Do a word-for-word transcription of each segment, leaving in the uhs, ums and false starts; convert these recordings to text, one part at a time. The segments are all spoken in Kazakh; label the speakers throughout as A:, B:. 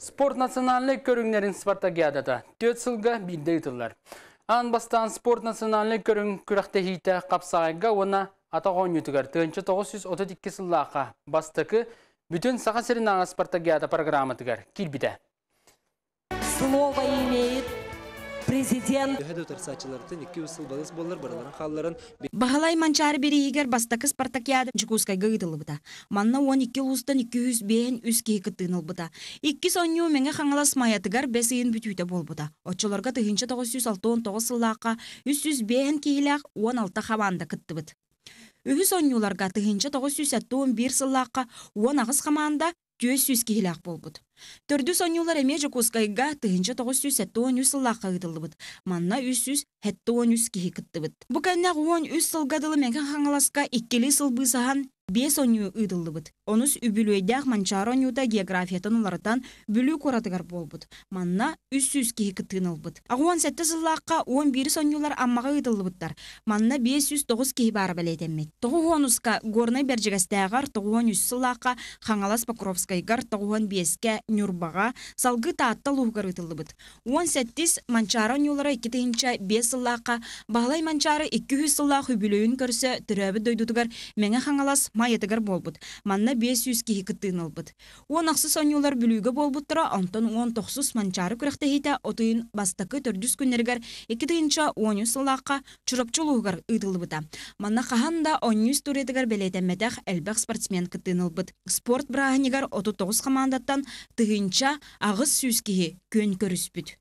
A: Sport nasyonallik körünglerin Spartakiadada dört sılga bilde yıtırlar. An bastan sport nasyonallik körüng kürekte hiyte kapsayga ona atağın yutugar. Tığınçı dokuz yüz otuz iki sıllaqa bastakı bütün sağa serin ağa Spartakiada programı tıgar. Kilbide.
B: Слово имеет президент.
C: Бахалай манчары бери егер бастакы Спартакиада Чекускай гыдылы быта. Манна он iki устан iki yüz бен үске кытыныл быта. Икки сонью меңе хаңалас маятыгар бесейін бүтүйті бол быта. Отчыларға тыгынчы тоғыз жүз алтын тоғыз сыллаққа үч жүз бен кейлақ он алты хаванда кытты быт. Үхі сонюларға тыгынчы тоғыз жүз он бир сыллаққа он ағыз хаманда жүз жүз кейлақ бол быт. Төрдү сонюлар эме Чекускайга тыгынчы тоғыз жүз он үч сыллаққа кытылы быт. Манна үч жүз он үч кейі кытты быт. Бұ кәннәқ он үч сылгадылы мәңген хаңаласқа иккелі сыл бысахан бес оню ыдылды быт. Онус үбілөйдәқ манчары онюда географиятын оларытан бүлі коратыгар бол быт. Манна үч жүз кейі кыттыныл быт. Ағуан сәтті сыллаққа он бир сонюлар аммаға ыдылды быттар. Манна бес жүз тоғыз кейі бары бәлетеммет. Тоғы онуска горнай бәржігістәғар тоғы үч сыллаққа хаңалас Покровскайгар тоғы беске Нюрбаға салғы таатта луғығар ыдылды быт. он сәттіс манчары онюлара икки бес сыллаққа бағлай манчары икки жүз сыллақ үбілөйін көрсі түрәбі дөйдудығар мәңе хаңалас майетігер болбыт. Манна бес жүз кейі кыттыын албыт. Он ақсыз онюлар бүлігі болбыттыра, антон он тоғыз манчары күректі хейті отыын бастақы төрдүс күннергер екі тыынча он үч сылаққа чурапчылуғығар ыдылы бұта. Манна қағанда он үч туретігер белетемметех әлбәқ спортсмен кыттыын албыт. Спорт брағанегер отыз тоғыз командаттан тыынча ағыз жүз кейі көн көріспіт.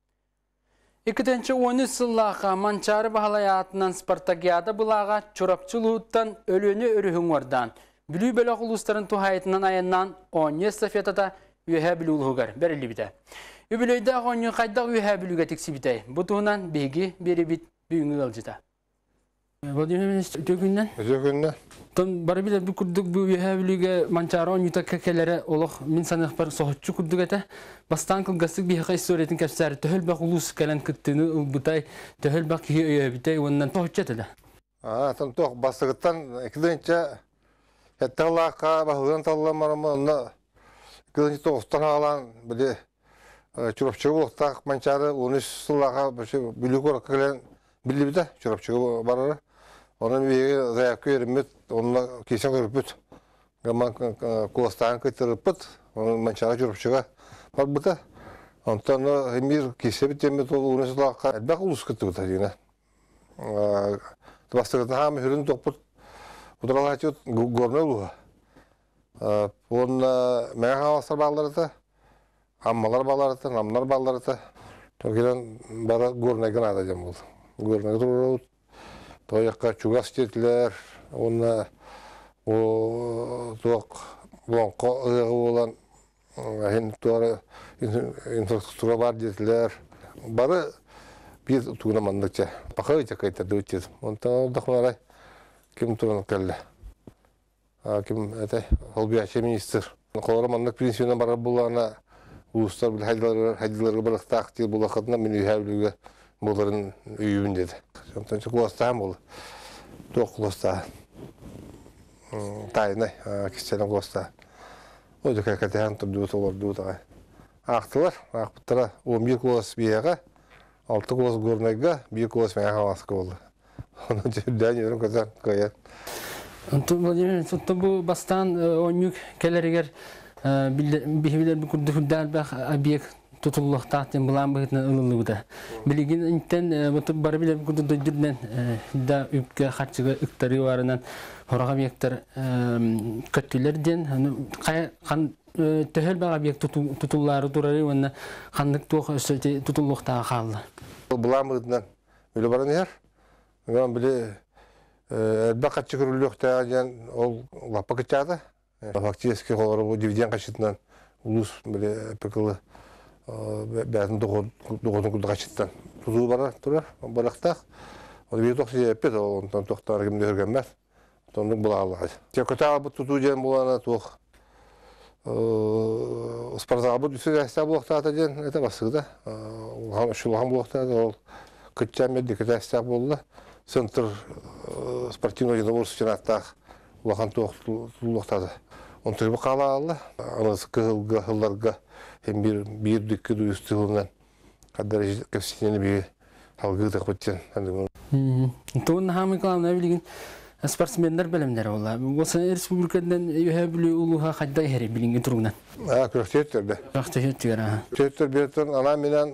A: İkinci on üç sıllaqa mançarı bahalayatından Spartakiada bulağa çorapçılıqtan ölünü örühün vardan. Bülü bölük ulusların tuhayetinden ayından on estafetada üye bülüğügar. Berili bide. Übülüyde on qaydaq üye bülüğe tiksi bide. Bu tuğunan bilgi biri bit büyüğünü alıcıda. Vladimir Ministr, tökünden?
D: Tökünden.
A: Ton bari bile bu kurduk bu üye bülüğe mançarı on yuta kekelere oluq min sanıq par soğutçu kurduk ete. Bastan kılgasık bir haqqa istoretin kapsarı töhül baq ulus kalan kıttığını butay töhül baq üye bitay ondan soğutçu ete.
D: Aa, tam toq bastıqıttan ikidince ettağlaqa bahıdan tallamarımı onda ikidince toğustan alan bile çurapçığı buluqtaq mançarı on üç sıllaqa bülük olarak kalan bildi bide çurapçığı bararı. Onun bir zayakı yerimit, onunla kesin kırpıt. Gaman kulastan kıtırpıt, onun mançarı çurapçığı var bıda. Ondan emir kese bitemmet ol uğrası laqa. Elbaq ulus kıttı bıda yine. Bastıqıtın hamı hürün toqput. Udralağı çöt gorna uluğa. Onun məğə havaslar bağları da, ammalar bağları da, namlar bağları da. Tokilen bara gorna gına adacam oldu. Gorna durur. Toyakka çugas jettiler, ona o toq bonqa ığı olan hen tuara infrastruktura var jettiler. Barı bir tuğuna mandıkça. Bakayca kaytardı uçtu. Ondan da kim tuğuna kaldı. Kim ete Holbiyaçı minister. Qolara mandık pensiyonan bara bulana uluslar bil haydalar haydalar bıraktaq diye bulaqatına meni üyəbülüge bunların üyübün dedi. Ondan çok kulastağım oldu. Toq kulastağım. Tayinay, kişilerin kulastağım. O da kakatayan turdu olar duda. Aqtılar, aqtılar on bir kulas biyaga, altı kulas gornayga, bir kulas məyə havaskı oldu. Onun cübdən yürüm kazan koyan.
A: Vladimir, bu bastan on yük keleriger bihibiler bir kurdu hüddar baq abiyek tutulluq tahtın bulan bağıtına ılılığı da. Bilgin inten bari bile kudu döydürden da üpke xatçıga ıktarı varından horağa biyektar kötülerden töhel bağa biyek tutulları durarı ve kandık tutulluq tağı qaldı.
D: Bulan bağıtından öyle baran yer. Ben bile elbaq xatçı kürülüq tağı ol lappa kıçadı. Faktiyeski qoları bu dividen kaçıtından ulus bile pekılı bәзін доғудың күлді қачыттан. Тұзуы бара тұрар, барақтақ. Оны бір тоқсы еппет, ондан тоқтары кімді өргенмәз. Тондың бұла алығы. Көті албы тұту ден болана тоқ. Спарза албы түсі әсті болуқта ата ден, әті басығыда. Шылған болуқта ата, ол күтчен мәдді күті әсті болды. Центр спортивный единоборство чемпионаттақ улахан тоқ тұлуқтады. Он тұрбы қала алды. Анысы қығылға, Hem bir bir dükkanı üstünden kadar kefsiyeni bir halgı da koçan.
A: Tuğun hamı kalan ne bilgin sportsmenler bilimleri valla. Bu sene Respublikadan yühebli uluha kadda heri bilgin turundan.
D: Ha, köşkettirdi.
A: Köşkettir ha.
D: Köşkettir bir ton ana minen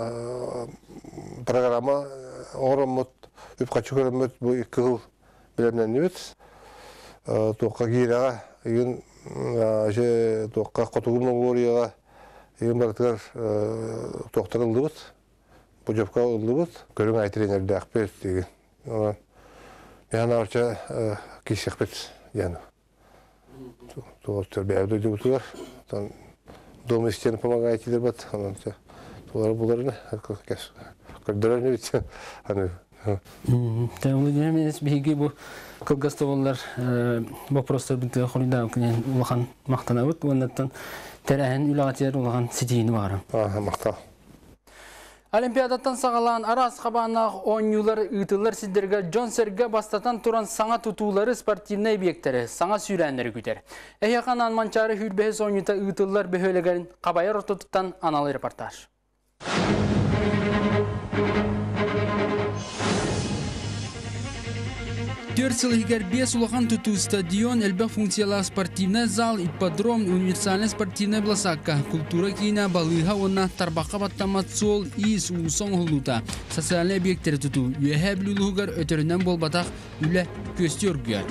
D: programı orumut üp kaçı körümüt bu iki yıl bilimden nübet. Toqqa gireğe yin şey toqqa kotuğumla uğrayığa yin barıtlar toqtarıldı bud. Bu jobka oldu bud. Görün ay trener de akpet degen. Yani arça kişikpet yani. Toqtar beyavda jobtular. Tan domestikten pomagaytiler bat. Toqlar bularını kes. Kördürünü biçen. Hani
A: Тәуелдемес биги бу кылгастовалар вопростар бит холида кенен улахан мактанабыт оннан терәһен үләгәтер улахан сидине барам.
D: Ага, мактал.
A: Олимпиадаттан сагалан арас кабанак ойнюлар ытылар сидерге Джон Серге бастатан туран саңа тутуулары спортивный объекттери саңа сүйрәннәре күтер. Эйякан анманчары хүрбәһез ойнута ытылар бөһөлөгән кабайыр ортотуттан аналы репортаж. Төрсылыгер бес улахан туту стадион, элбе функциялы спортивный зал, ипподром, универсальный спортивный бласакка, культура кийна, балыга, онна тарбака баттамат сол, ис, усон хулута. Социальный объекттері туту, үйәһә білулуғар өтірінен болбатақ үлі көсті өргер.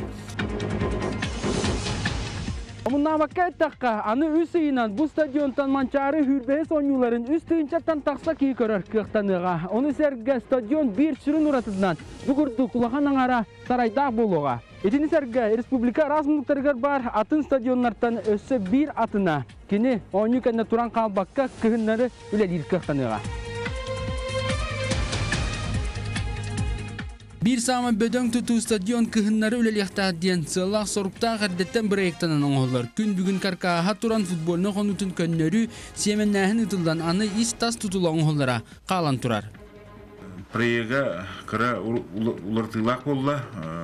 A: Мұнна баққа әттаққа, аны үс үйінен бұл стадионтан манчары хүрбәйіз ойнуларын үс түйінчаттан тақса кей көрір кіқтаныға. Оны сәргі стадион бір сүрін ұратыдынан бұғырды құлақан аңара сарайдақ болуға. Етіні сәргі республика размылықтарғар бар атын стадионнартан өсі бір атына. Кені ойну кәнне туран қалбаққа кігінлері үлелер кіқтаныға. Bir sama bödöng tutu stadion kıhınları üleliyakta diyen sığlaq sorupta gardеттен bireyektanan oğullar. Gün bugün karkaha turan futbolunu konutun könnörü siyemennähin ıtıldan anı is tas tutulan oğullara qalan turar.
E: Проега кыра улартылак болла,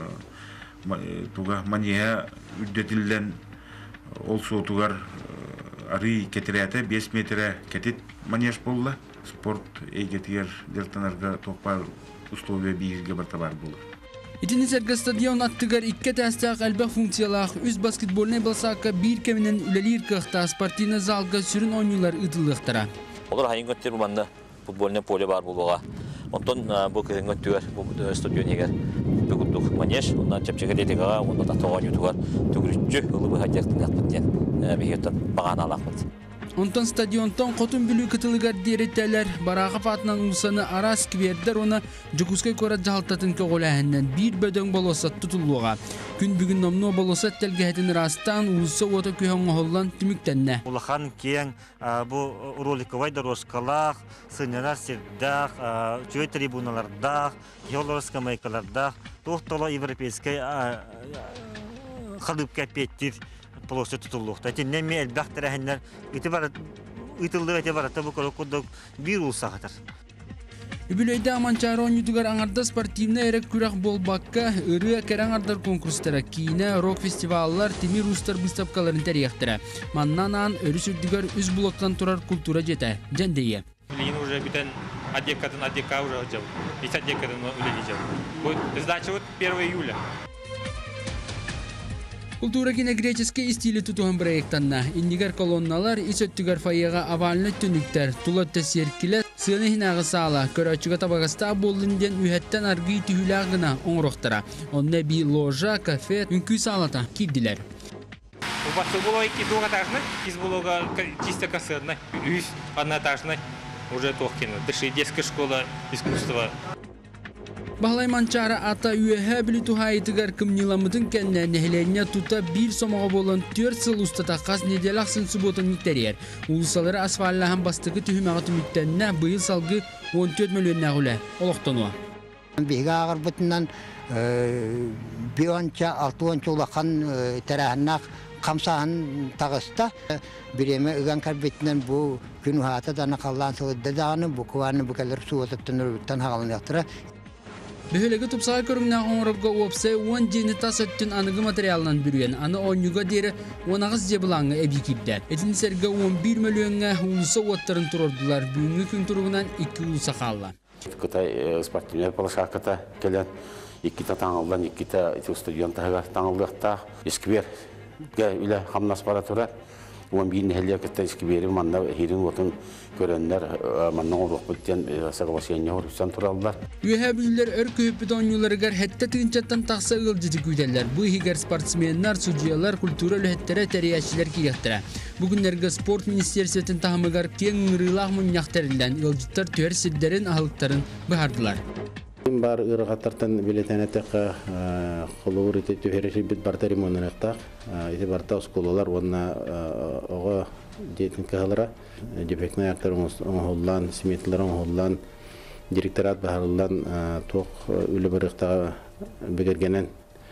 E: туга манья үддетилден ол соотугар ары кетирәте бес метре кетит маньяш болла. Спорт эйгетигер дертанарга топар условия бирге бартабар болу.
A: Итини сәргі стадион аттыгар икке тәстәк әлбә функциялақ үз баскетболны балсаққа бір кемінен үлелер кықта спортивны залға сүрін ойнулар ұтылықтыра.
F: Олар хайын көттер бұманда футболны поле бар болуға. Онтон бұл кізін көттігер, бұл стадион егер бүгіндік манеж, ондан чәпчеге детегаға, ондан тақтауған ютуғар түгірітчі ұлы бұл хадияқтың әқпіттен бейеттен бағаны алақпыд.
A: Онтон стадионтон қотын бүлі кытылыгар деретелер барағы патынан ұлсаны ара сквердер оны жүкускай көрат жағалтатын көғоләхіннен бір бөдөң болосат тұтылуға. Күн бүгін номно болосат тәлгәхетін растан ұлысы оты көйін оғылан түміктенне.
G: Улахан кең бұл роликовай дорожкалақ, сынялар сердақ, жөй трибуналардақ, геологическа майкалардақ, тоқтала европейскай қалып кәпеттір полосы tutulukta. Tinne mi elbaqtırahınlar itibarat ıtıldı ve itibaratı bu kadar kuduk bir ulsağıdır.
A: Übüleyde amançarı oynudugar anarda sportivne erek kürak bolbakka ırıya keren ardar konkurstara kine rock festivallar timi rustar büstapkaların teriyaktıra. Mannan an örü sürdügar üz bloktan turar kultura jete. Jendeye.
H: Ильин уже битен одекатын одека уже отжал. И с одекатын улетел. Вот сдача вот первого июля.
A: Kultura kine greçeske stili tutuhan proyektанна. İndigar kolonnalar isöttügar fayaga avalını tünükter. Tulatta serkiler sığını hinağı sağla. Köröçüge tabagasta bollinden ühetten argıyı tühülağına onroqtara. Onne bir loja, kafe, ünkü sağlata kirdiler.
H: У вас было и двухэтажный, из было чисто кассетный, и одноэтажный, уже тохкино. Дыши детская школа искусства.
A: Bahlay mançara ata üyehe bili tuhayıtıgar kımnilamıdın kenne nehlenine tuta bir somağa bolan tört sıl ustata qaz nedelaksın subotun mikteriyer. Ulusaları asfallahan bastıgı tühümeğatı müktenne bıyıl salgı on dört milyon nağule. Oloqtanuwa.
I: Bihiga ağırbıtından bir onca altı onca ulaqan terahınaq kamsahan tağısta bireme ıgan karbetinden bu günü hata dana kallan sığıdda dağını bu kuvarını bu kadar su otıptan örgütten hağalını yaptıra.
A: Бөхөлеге тупсаға көріңнәқ оңырыпға опсай он жені тас өттін анығы материалынан бүрген, аны онюға дері онағыз дебылаңы әбі кепді. Әтін сәргі он бір миллионға ұлысы оттарын тұрордылар, бүгінгі күн тұрғынан екі ұлыса қалла.
J: Қытай спортивнер полышақыта келен, екіта таңылдан, екіта студион тағығар таңылдықта, ескіберге үлі қамнас бара тұра. он bir нәхелия кітті ескібері манда херін отын көрінлер, манның олық бүттен соглашение орыстан тұралдар.
A: Үйе бүлілер өр көйіппіт оңюларығар хәтті тыңчаттан тақса ұғылжыды көйдәлер. Бұл хигер спортсменнар, судьялар, культура өліхеттері тәрияшілер кейектірі. Бүгінлерге спорт министерсетін тағымығар кен ғырылақ мұнияқтарылдан ұғылжыттар төр сілдерін ағылықтарын бұхардылар.
K: Бар ырғаттартан билетенетеқі құлуыр еті түйеріші біт барта ремонынықтақ. Еті барта ұсколалар онына оға дейтін кағылыра. Депекна яқтар оңғылдан, сметлер оңғылдан, директорат бағылдан тоқ үлі біріқтаға бігергенен.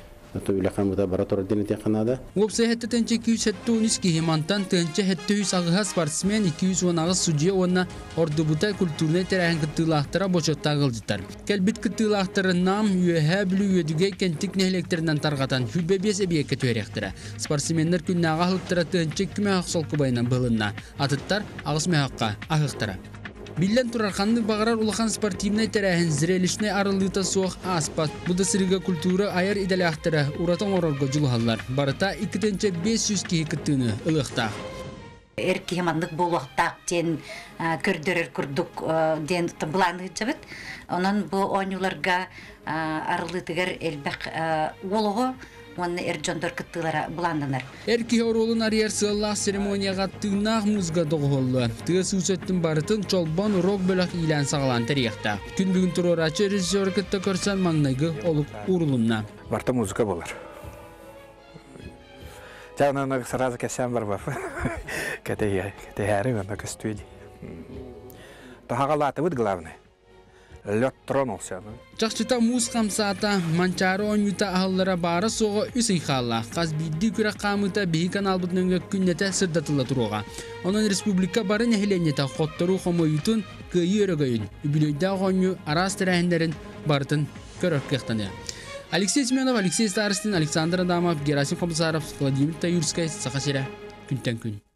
K: Үліқан бұта бара тұрар дені теқанады.
A: Опсы хәтті тәнче екі жүз он үш кейімантан тәнче хәтті жүз ағыға спортсмен екі жүз он ағыз судья онына орды бұта культурны тәрәхін күттілақтыра бошотта ғылжыттар. Кәлбіт күттілақтыры нам үйәхә білі үйедіге кәнтік нәхелектерінен тарғатан хүлбе бес әбиекке төйректірі. Спортсменлер күнне аға ғылықтыра тәнче күмі ақсолқы байынан бұлынна. Атыттар ағыз мәхаққа ағықтыра. Билен турарханны бағарар улахан спортивный тәрәхін зрелищный арылыта соқ аспат. Бұда сырыға культура айар идәлі ақтыра ұратан орорға жұлғалар. Барыта екі бес жүз кейі күттіні ұлықта.
L: Әркі хемандық болуқтақ ден көрдірір күрдік ден бұланы жабыт. Онын бұл ойнуларға арылытығар әлбәқ олығы. Оны әрджондар күттілері бұландыныр.
A: Әркі оролын арияр сыллақ церемонияға тыңнақ мұзға доғылы. Тығыз үсеттің барытын чолбан рок бөлік илән сағалан тәрияқта. Күн бүгін тұрорачы режиссер күтті көрсен маңнайғы олық урылынна.
M: Барта музыка болар. Жаңағы сразу кәсен бар бапы. Кәтәйәрі ғана көстуйді. Тағалаты бұд главный. Лёт тронулся.
A: Жақшыта мұз қамсата, манчары онюта ағылара бары соғы үс ұйқалла. Қаз бидді күрі қамыта бейі канал бұтыныңға күннеті сырдатылы тұруға. Онын республика бары нәхіленеті қоттыру қомойытын көйі өрігойын. Үбілейді ағоню арас тәрәхіндерін бартын көрір кеқтаны. Алексей Семенов, Алексей Старостин, Александр Адамов, Герасим Қомсаров, Владимир Таюрскай, Сақасера, күнтен күн.